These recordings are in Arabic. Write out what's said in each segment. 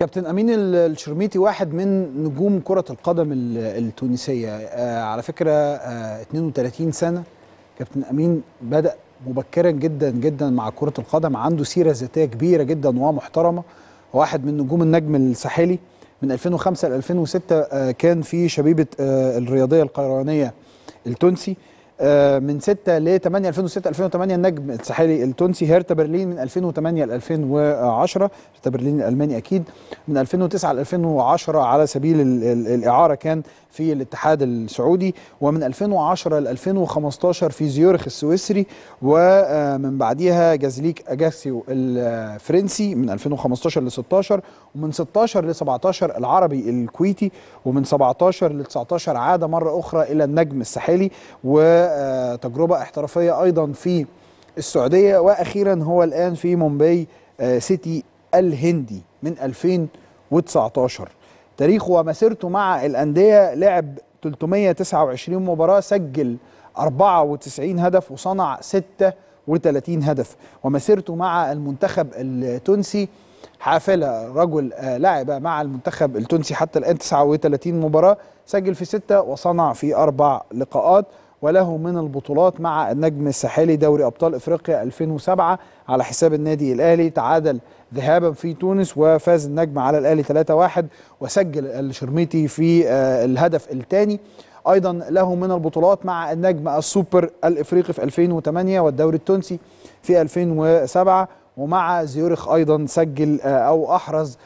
كابتن أمين الشرميتي واحد من نجوم كرة القدم التونسية. على فكرة 32 سنة. كابتن أمين بدأ مبكرا جدا جدا مع كرة القدم، عنده سيرة ذاتية كبيرة جدا ومحترمة. واحد من نجوم النجم الساحلي من 2005 ل 2006، كان في شبيبة الرياضية القيروانية التونسي. من 6 ل 8 2006 2008 النجم الساحلي التونسي. هيرتا برلين من 2008 ل 2010، هيرتا برلين الالماني اكيد. من 2009 ل 2010 على سبيل الاعاره كان في الاتحاد السعودي، ومن 2010 ل 2015 في زيورخ السويسري، ومن بعديها جازليك اجاسيو الفرنسي من 2015 ل 16، ومن 16 ل 17 العربي الكويتي، ومن 17 ل 19 عاد مره اخرى الى النجم الساحلي، وتجربه احترافيه ايضا في السعوديه، واخيرا هو الان في مومباي سيتي الهندي من 2019. تاريخه ومسيرته مع الأندية: لعب 329 مباراة، سجل 94 هدف وصنع 36 هدف. ومسيرته مع المنتخب التونسي حافلة. رجل لعب مع المنتخب التونسي حتى الآن 39 مباراة، سجل في 6 وصنع في 4 لقاءات. وله من البطولات مع النجم الساحلي: دوري أبطال إفريقيا 2007 على حساب النادي الأهلي، تعادل ذهابا في تونس وفاز النجم على الأهلي 3-1، وسجل الشرميتي في الهدف الثاني. أيضا له من البطولات مع النجم السوبر الإفريقي في 2008 والدوري التونسي في 2007، ومع زيورخ أيضا سجل أو أحرز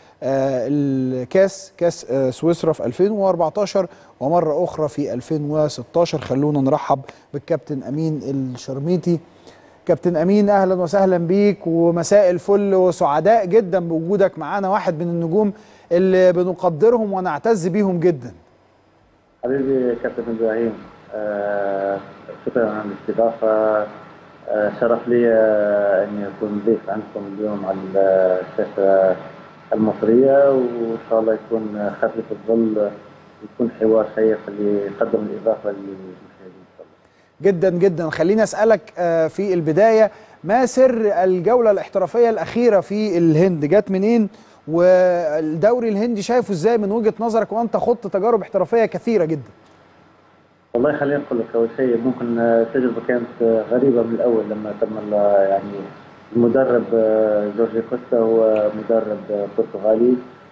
الكاس كاس سويسرا في 2014 ومرة أخرى في 2016. خلونا نرحب بالكابتن أمين الشرميتي. كابتن أمين، أهلا وسهلا بيك ومساء الفل، وسعداء جدا بوجودك معانا، واحد من النجوم اللي بنقدرهم ونعتز بيهم جدا. حبيبي كابتن إبراهيم، شكرا على الاستضافة. شرف لي أني أكون ضيف عندكم اليوم على الشاشة المصرية، وإن شاء الله يكون خفيف الظل، يكون حوار شيق اللي يقدم الإضافة للمشاهدين إن شاء الله. جدا جدا. خليني أسألك في البداية، ما سر الجولة الاحترافية الأخيرة في الهند؟ جت منين؟ والدوري الهندي شايفه ازاي من وجهة نظرك وانت خضت تجارب احترافية كثيرة جدا؟ والله خليني اقول لك اول شيء، ممكن التجربة كانت غريبة من الاول لما تم يعني المدرب جورجي كوستا هو مدرب برتغالي،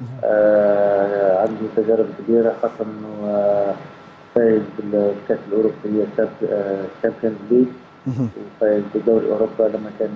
عنده تجارب كبيرة، خاصة انه فايز بالكأس الأوروبي الشامبيونز ليج، وفايز بدوري أوروبا لما كان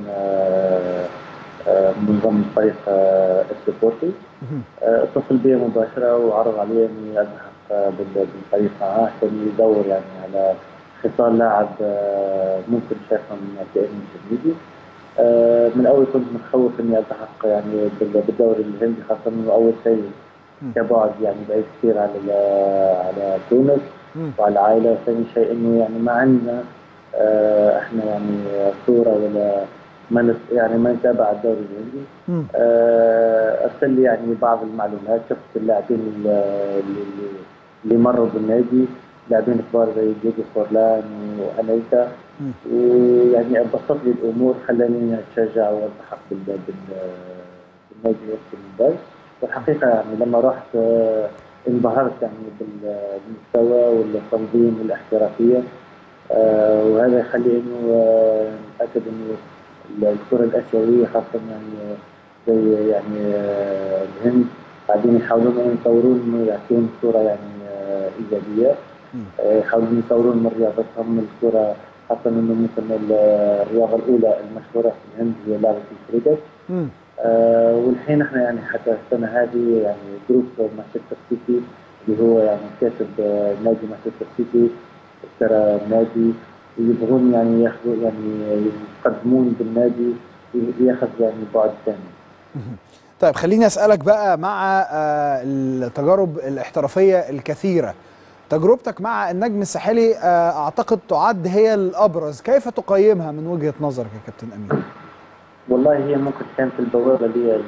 منضم فريق السبورتي. اتصل بي مباشرة وعرض علي اني التحق بالفريق معاه عشان يدور يعني على خصال لاعب ممكن شايفه من كأنه تلميذي. من اول كنت متخوف اني التحق يعني بالدوري الهندي، خاصة انه اول شيء كبعد يعني بعيد كثير على تونس وعلى العائلة. ثاني شيء انه يعني ما عندنا احنا يعني صورة ولا ما نتابع الدوري الهندي. ارسل لي يعني بعض المعلومات، شفت اللاعبين اللي مروا بالنادي، لاعبين كبار زي دييغو فورلان وانيتا، ويعني بسط لي الامور، خلاني اتشجع والتحق بالنادي الممتاز. والحقيقه يعني لما رحت انبهرت يعني بالمستوى والتنظيم والاحترافيه، وهذا يخلي انه نتاكد انه الكرة الآسيوية خاصة يعني زي يعني الهند قاعدين يحاولون أن يطورون، يعطون صورة يعني إيجابية، يحاولون يطورون من رياضتهم الكرة، خاصة إنه مثل الرياضة الأولى المشهورة في الهند هي لعبة الكريكت. والحين احنا يعني حتى السنة هذه يعني جروب مانشستر سيتي اللي هو يعني كاتب نادي مانشستر سيتي اشترى النادي، يبغون يعني ياخذوا يعني يقدمون بالنادي ياخذ يعني بعد ثاني. طيب خليني اسالك بقى، مع التجارب الاحترافيه الكثيره، تجربتك مع النجم الساحلي اعتقد تعد هي الابرز، كيف تقيمها من وجهه نظرك يا كابتن امين؟ والله هي ممكن كانت البوابه لي،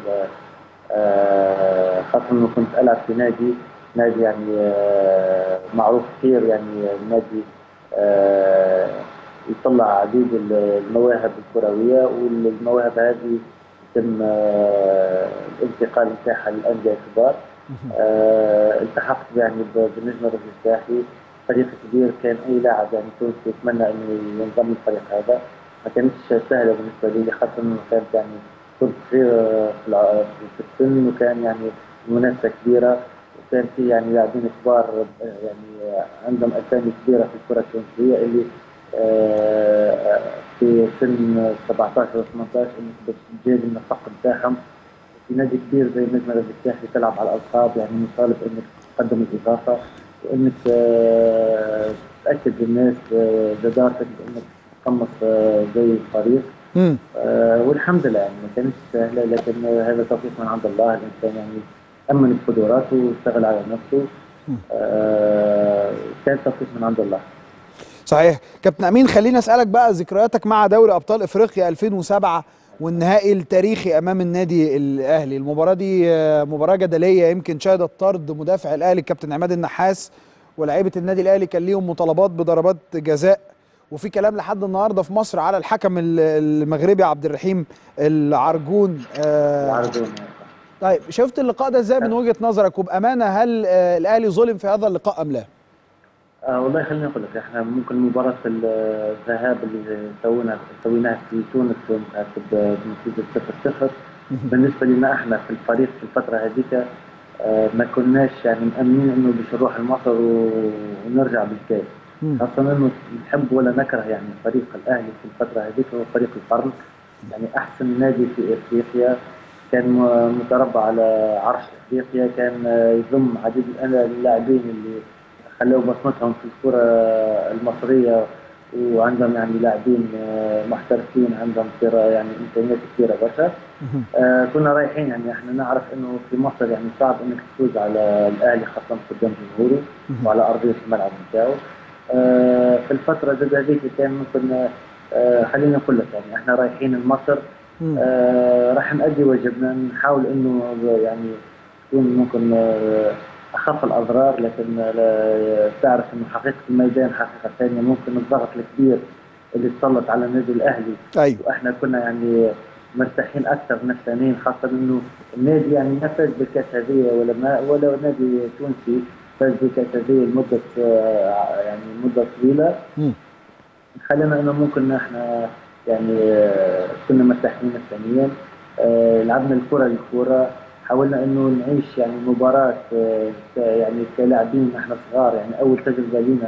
خاصه انه كنت العب في نادي يعني معروف كثير، يعني نادي يطلع عديد المواهب الكرويه، والمواهب هذه يتم الانتقال نتاعها للانديه الكبار. التحقت يعني بالنجم الرجل الساحلي، فريق كبير، كان اي لاعب يعني تونسي يتمنى انه ينضم للفريق هذا. ما كانتش سهله بالنسبه لي، خاصه انه كانت يعني كنت صغير في السن، وكان يعني منافسه كبيره، وكان في يعني لاعبين كبار يعني عندهم اسامي كبيره في الكره التونسيه، اللي في سن 17 و 18 انك بتجيب النفق بتاعهم في نادي كبير زي نجم الرجل الساحلي، تلعب على الالقاب، يعني مطالب انك تقدم الاضافه، وانك تاكد للناس جدارتك بانك تقمص زي الفريق. والحمد لله يعني ما كانتش سهله، لكن هذا توفيق من عند الله. الانسان يعني امن بقدراته واشتغل على نفسه. كان توفيق من عند الله. صحيح. كابتن امين، خليني اسالك بقى ذكرياتك مع دوري ابطال افريقيا 2007 والنهائي التاريخي امام النادي الاهلي. المباراه دي مباراه جدليه، يمكن شهدت طرد مدافع الاهلي الكابتن عماد النحاس، ولاعيبه النادي الاهلي كان ليهم مطالبات بضربات جزاء، وفي كلام لحد النهارده في مصر على الحكم المغربي عبد الرحيم العرجون. طيب، شفت اللقاء ده ازاي من وجهه نظرك؟ وبامانه هل الاهلي ظلم في هذا اللقاء ام لا؟ والله خليني اقول لك، احنا ممكن مباراه الذهاب اللي سويناها في تونس وانتهت بنتيجه 0-0، بالنسبه لنا احنا في الفريق في الفتره هذيك ما كناش يعني مأمنين انه باش نروح لمصر ونرجع بالكاس، خاصه انه نحب ولا نكره يعني فريق الاهلي في الفتره هذيك هو فريق القرن، يعني احسن نادي في افريقيا، كان متربع على عرش افريقيا، كان يضم عديد اللاعبين اللي خلوا بصمتهم في الكرة المصرية، وعندهم يعني لاعبين محترفين، عندهم يعني امكانيات كثيره برشا. كنا رايحين يعني احنا نعرف انه في مصر يعني صعب انك تفوز على الاهلي، خاصه قدام جمهوره وعلى ارضيه الملعب نتاعو. في الفتره زاد هذيك كان ممكن خليني نقول لك يعني احنا رايحين لمصر، راح نأدي واجبنا، نحاول انه يعني تكون ممكن اخف الاضرار، لكن تعرف انه حقيقه الميدان حقيقه ثانيه، ممكن الضغط الكبير اللي تسلط على النادي الاهلي. أيوة. واحنا كنا يعني مرتاحين اكثر نفسانين، خاصه انه النادي يعني ما فاز بالكاس هذه ولا نادي تونسي فاز بالكاس هذه لمده يعني مده طويله. خلينا انه ممكن احنا يعني كنا مرتاحين نفسانيا، لعبنا الكره، حاولنا انه نعيش يعني مباراه يعني كلاعبين احنا صغار، يعني اول تجربه لنا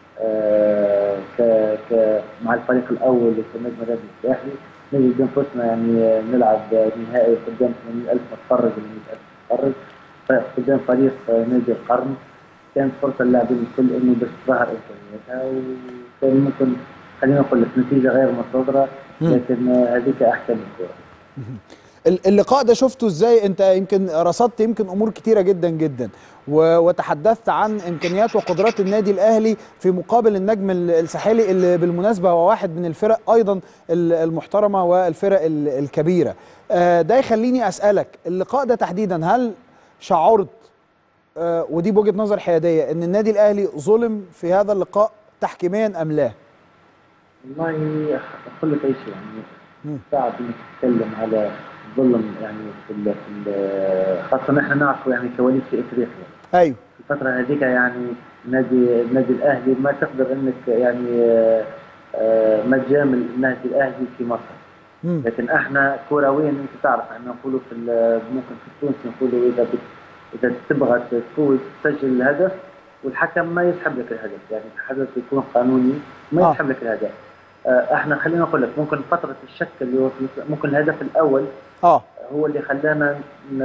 مع الفريق الاول في نجم الرجل الساحلي، نجد انفسنا يعني نلعب نهائي قدام 80,000 متفرج ولا 100,000 متفرج قدام فريق نادي القرن. كانت فرصه للاعبين الكل انه بس تظهر امكانياتها، وكان ممكن خلينا نقول لك نتيجه غير منتظره، لكن هذيك احسن الكره. اللقاء ده شفته ازاي؟ انت يمكن رصدت يمكن امور كتيره جدا جدا، وتحدثت عن امكانيات وقدرات النادي الاهلي في مقابل النجم الساحلي، اللي بالمناسبه هو واحد من الفرق ايضا المحترمه والفرق الكبيره. ده يخليني اسالك، اللقاء ده تحديدا هل شعرت ودي بوجهه نظر حياديه ان النادي الاهلي ظلم في هذا اللقاء تحكيميا ام لا؟ والله اقول لك اي شيء، يعني صعب انك تتكلم على ظلم، يعني خاصه نحن نعرف يعني كواليس في افريقيا. ايوه. في الفتره هذيك يعني النادي الاهلي ما تقدر انك يعني ما تجامل النادي الاهلي في مصر. لكن احنا كرويا انت تعرف احنا نقولوا ممكن في تونس نقولوا اذا تبغى تفوز تسجل الهدف والحكم ما يسحب لك الهدف، يعني الهدف يكون قانوني ما يسحب لك الهدف. احنا خلينا نقول لك ممكن فتره الشك اللي هو ممكن الهدف الاول هو اللي خلانا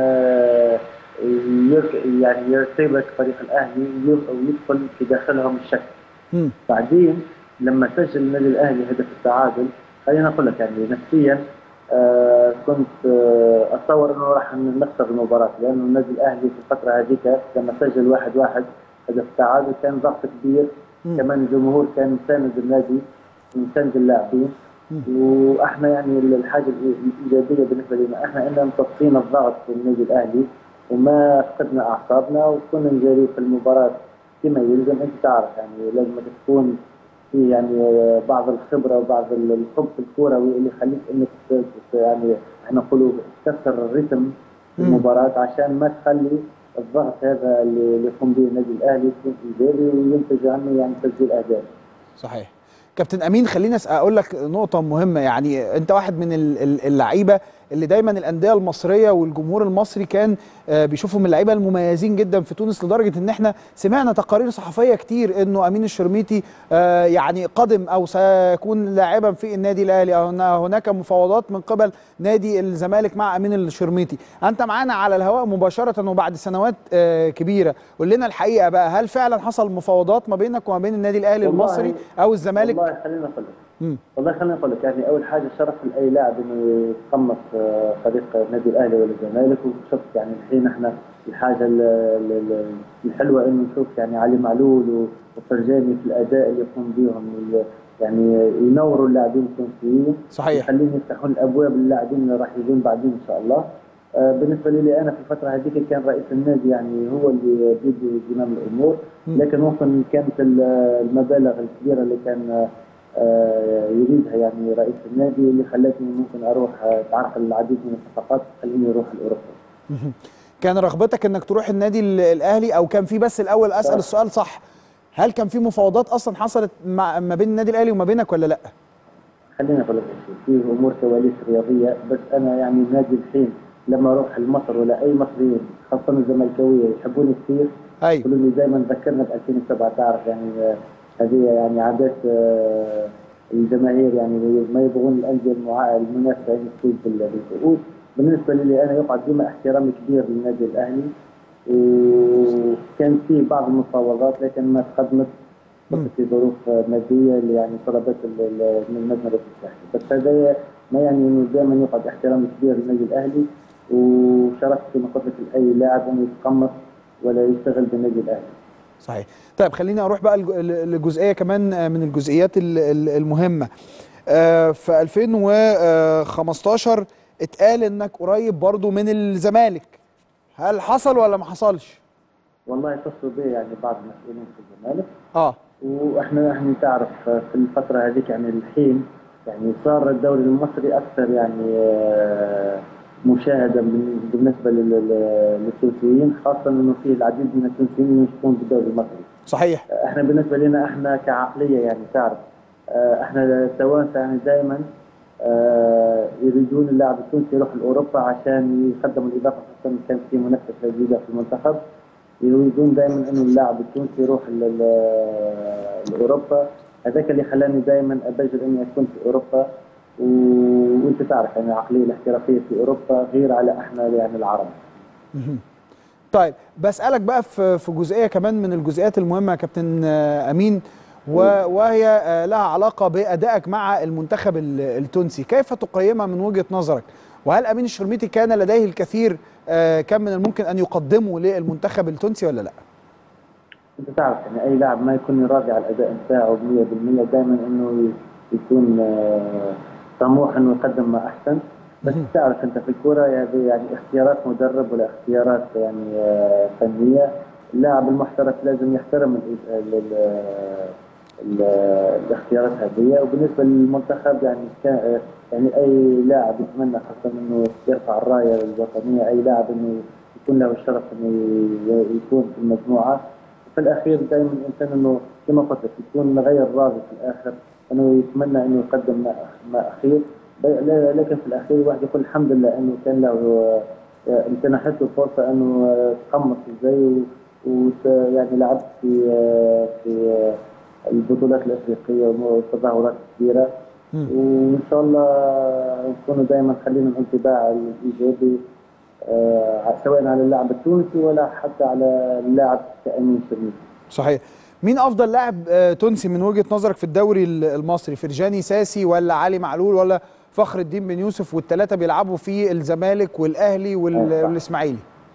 يعني يرتبك فريق الاهلي ويدخل في داخلهم الشك. بعدين لما سجل النادي الاهلي هدف التعادل، خلينا نقول لك يعني نفسيا كنت اتصور انه راح نخسر المباراه، لانه النادي الاهلي في الفتره هذيك لما سجل 1-1 هدف التعادل كان ضغط كبير، كمان الجمهور كان مساند النادي ومساند اللاعبين، واحنا يعني الحاجه الايجابيه بالنسبه لنا احنا ان امتصينا الضغط في النادي الاهلي وما فقدنا اعصابنا، وكنا نجري في المباراه كما يلزم. انت تعرف يعني لازم تكون في يعني بعض الخبره وبعض الحب الكروي اللي يخليك انك يعني احنا نقولوا تكسر الريتم في المباراه، عشان ما تخلي الضغط هذا اللي يقوم به النادي الاهلي يكون ايجابي وينتج عنه يعني تسجيل اهداف. صحيح. كابتن امين، خليني اقول لك نقطه مهمه. يعني انت واحد من اللعيبه اللي دايما الانديه المصريه والجمهور المصري كان بيشوفوا من اللعيبه المميزين جدا في تونس، لدرجه ان احنا سمعنا تقارير صحفيه كتير انه امين الشرميتي يعني قادم او سيكون لاعبا في النادي الاهلي، او ان هناك مفاوضات من قبل نادي الزمالك مع امين الشرميتي. انت معانا على الهواء مباشره وبعد سنوات كبيره، قول لنا الحقيقه بقى، هل فعلا حصل مفاوضات ما بينك وما بين النادي الاهلي المصري او الزمالك؟ والله خليني اقول لك يعني اول حاجه شرف لاي لاعب انه يتقمص فريق النادي الاهلي ولا الزمالك. وشفت يعني الحين احنا الحاجه الحلوه انه نشوف يعني علي معلول وفرجاني في الاداء اللي يقوم بهم، يعني ينوروا اللاعبين التونسيين. صحيح. يخليهم يفتحون الابواب للاعبين اللي راح يجون بعدين ان شاء الله. بالنسبه لي انا في الفتره هذيك كان رئيس النادي يعني هو اللي بيدي زمام الامور، لكن ممكن كانت المبالغ الكبيره اللي كان يريدها يعني رئيس النادي اللي خلتني ممكن اروح اتعرف العديد من الصفقات تخليني اروح لاوروبا. كان رغبتك انك تروح النادي الاهلي، او كان في، بس الاول اسال السؤال صح، هل كان في مفاوضات اصلا حصلت ما بين النادي الاهلي وما بينك ولا لا؟ خليني اقول لك شيء، في امور كواليس رياضيه، بس انا يعني النادي الحين لما اروح لمصر ولا اي مصريين خاصه الزملكاويه يحبوني كثير. ايوه. يقولوا لي دائما ذكرنا ب 2007، تعرف يعني هذه يعني عادات الجماهير، يعني ما يبغون الانديه المنافسه يعني تفوز بالكؤوس. بالنسبه لي انا يقعد ديما احترامي كبير للنادي الاهلي، وكان في بعض المفاوضات لكن ما تقدمت في ظروف ماديه اللي يعني طلبت من المجمع الساحلي. بس هذا ما يعني انه دائما يقعد احترامي كبير للنادي الاهلي، وشرفت كما قلت لك لاي لاعب انه يتقمص ولا يشتغل بالنادي الاهلي. صحيح. طيب خليني اروح بقى لجزئيه كمان من الجزئيات المهمه. في 2015 اتقال انك قريب برضو من الزمالك، هل حصل ولا ما حصلش؟ والله اتصلوا بي يعني بعض المسؤولين في الزمالك، واحنا تعرف في الفتره هذيك يعني الحين يعني صار الدوري المصري اكثر يعني مشاهده بالنسبه للتونسيين، خاصه انه في العديد من التونسيين يشوفون بالدوري المصري. صحيح. احنا بالنسبه لنا احنا كعقليه يعني تعرف احنا التوانسه يعني دائما يريدون اللاعب التونسي يروح لاوروبا عشان يقدم الاضافه، خاصه كانت في منافسه جديده في المنتخب. يريدون دائما انه اللاعب التونسي يروح لاوروبا. هذاك اللي خلاني دائما ابجل اني اكون في اوروبا. وانت تعرف يعني العقليه الاحترافيه في اوروبا غير على احنا يعني العرب. طيب بسالك بقى في جزئيه كمان من الجزئيات المهمه يا كابتن امين، وهي لها علاقه بادائك مع المنتخب التونسي، كيف تقيمها من وجهه نظرك؟ وهل امين الشرميتي كان لديه الكثير كان من الممكن ان يقدمه للمنتخب التونسي ولا لا؟ انت تعرف يعني اي لاعب ما يكون راضي على الاداء بتاعه 100%، دائما انه يكون طموح انه يقدم ما احسن. بس تعرف انت في الكوره يعني اختيارات مدرب ولا اختيارات يعني فنيه. اللاعب المحترف لازم يحترم الاختيارات هذه. وبالنسبه للمنتخب يعني اي لاعب يتمنى خاصه انه يرفع الرايه الوطنيه، اي لاعب انه يكون له الشرف انه يكون في المجموعه. في الاخير دائما الانسان انه كما قلت لك يكون غير راضي في الاخر، انه يتمنى انه يقدم ما اخير. لكن في الاخير الواحد يقول الحمد لله انه كان له امتنحت له فرصه انه تقمص ازاي ويعني لعبت في البطولات الافريقيه وتظاهرات كبيره. وان شاء الله نكونوا دائما خلينا الانطباع الايجابي سواء على اللاعب التونسي ولا حتى على اللاعب كأمين شرميتي. صحيح. مين افضل لاعب تونسي من وجهه نظرك في الدوري المصري؟ فرجاني ساسي ولا علي معلول ولا فخر الدين بن يوسف؟ والثلاثه بيلعبوا في الزمالك والاهلي والاسماعيلي.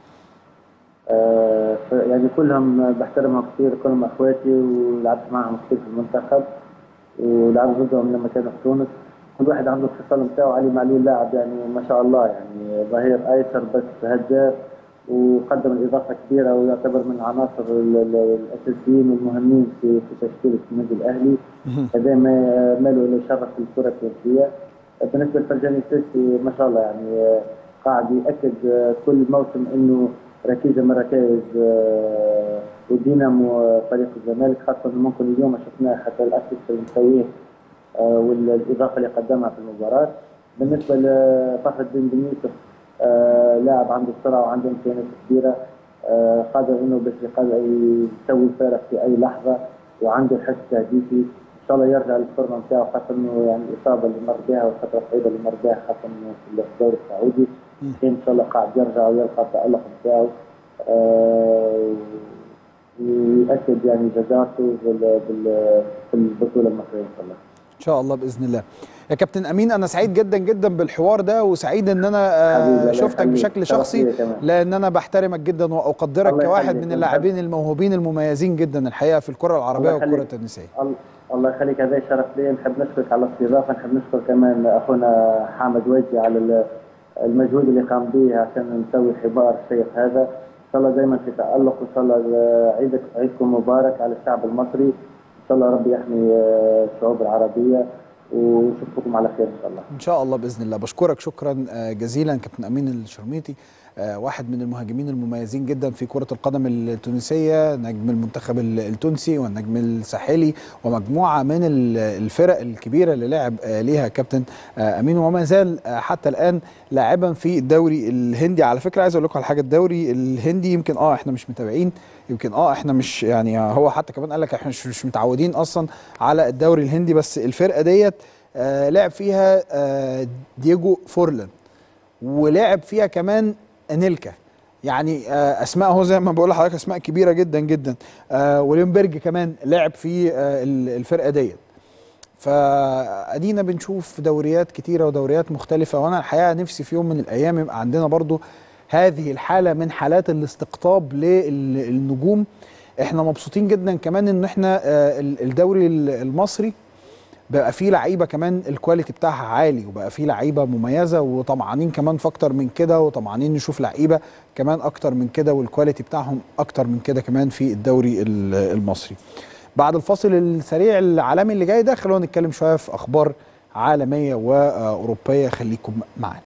يعني كلهم بحترمهم كثير، كلهم اخواتي ولعبت معهم كثير في المنتخب ولعبت ضدهم لما كانوا في تونس. كل واحد عنده الخصال بتاعه. علي معلول لاعب يعني ما شاء الله يعني ظهير ايسر بس هداف، وقدم الإضافة كبيرة، ويعتبر من العناصر الأساسيين والمهمين في تشكيلة النادي الأهلي. هذا ما له إلا شرف في الكرة التونسية. بالنسبة لفرجاني الساسي ما شاء الله يعني قاعد يأكد كل موسم إنه ركيزة من ركائز ودينامو فريق الزمالك، خاصة ممكن اليوم شفناه حتى الأسيست اللي مسويه والإضافة اللي قدمها في المباراة. بالنسبة لفخر الدين بن يوسف لاعب عنده سرعة وعنده إمكانيات كبيرة، قادر إنه باش يسوي الفارق في أي لحظة، وعنده الحس التهديفي. إن شاء الله يرجع للفورمة نتاعو، خاصة إنه يعني الإصابة اللي مر بها والفترة الصعيبة اللي مر بها خاصة في الدوري السعودي، إن شاء الله قاعد يرجع ويلقى التألق نتاعو ويأكد يعني جدارته في البطولة المصرية إن شاء الله. ان شاء الله باذن الله. يا كابتن امين، انا سعيد جدا جدا بالحوار ده، وسعيد ان انا شفتك بشكل شخصي، لان انا بحترمك جدا واقدرك كواحد من اللاعبين الموهوبين المميزين جدا الحقيقه في الكره العربيه والكره التونسيه. الله يخليك، هذا شرف لي. نحب نشكرك على الاستضافه، نحب نشكر كمان اخونا حامد وجدي على المجهود اللي قام به عشان نسوي حوار الشيق هذا. ان شاء الله دائما في تالق، وان شاء الله عيدكم مبارك على الشعب المصري. ان شاء الله ربي يحمي الشعوب العربيه، ونشوفكم على خير ان شاء الله. ان شاء الله باذن الله. بشكرك شكرا جزيلا كابتن امين الشرميطي، واحد من المهاجمين المميزين جدا في كرة القدم التونسية، نجم المنتخب التونسي والنجم الساحلي ومجموعة من الفرق الكبيرة اللي لعب ليها كابتن أمين، وما زال حتى الآن لاعبا في الدوري الهندي. على فكرة عايز أقول لكم على حاجة، الدوري الهندي يمكن احنا مش متابعين، يمكن احنا مش يعني، هو حتى كمان قال لك احنا مش متعودين اصلا على الدوري الهندي، بس الفرقة ديت لعب فيها دييجو فورلان، ولعب فيها كمان انيلكا، يعني اسماء هو زي ما بقول لحضرتك اسماء كبيره جدا جدا. ولينبرج كمان لعب في الفرقه ديت. فادينا بنشوف دوريات كتيره ودوريات مختلفه، وانا الحقيقه نفسي في يوم من الايام يبقى عندنا برضو هذه الحاله من حالات الاستقطاب للنجوم. احنا مبسوطين جدا كمان ان احنا الدوري المصري بقى فيه لعيبه كمان الكواليتي بتاعها عالي، وبقى فيه لعيبه مميزه، وطمعانين كمان في اكتر من كده، وطمعانين نشوف لعيبه كمان اكتر من كده والكواليتي بتاعهم اكتر من كده كمان في الدوري المصري. بعد الفاصل السريع العالمي اللي جاي ده، خلونا نتكلم شويه في اخبار عالميه واوروبيه، خليكم معانا.